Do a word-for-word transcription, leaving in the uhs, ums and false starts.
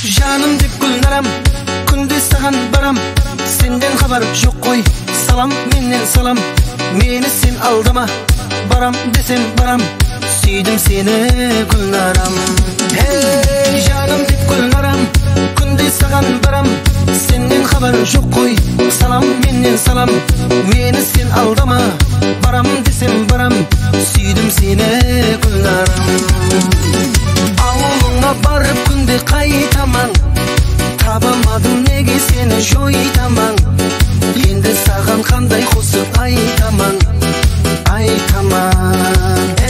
Жаным деп Гүлнарам, күнде саған барам. Сенден хабар жоқ қой, салам менен салам. Мені сен алдама, барам десем барам. Сүйдім сені Гүлнарам. Эй, жаным деп Гүлнарам, күнде саған барам. Сенден хабар жоқ қой, салам менен салам. Мені сен алдама, барам десем барам. Сүйдім сені Гүлнарам. Ауылыңа барып күнде қайтаман, табамадым неге сені жойтаман. Енді саған қандай қосып айтаман, айтаман.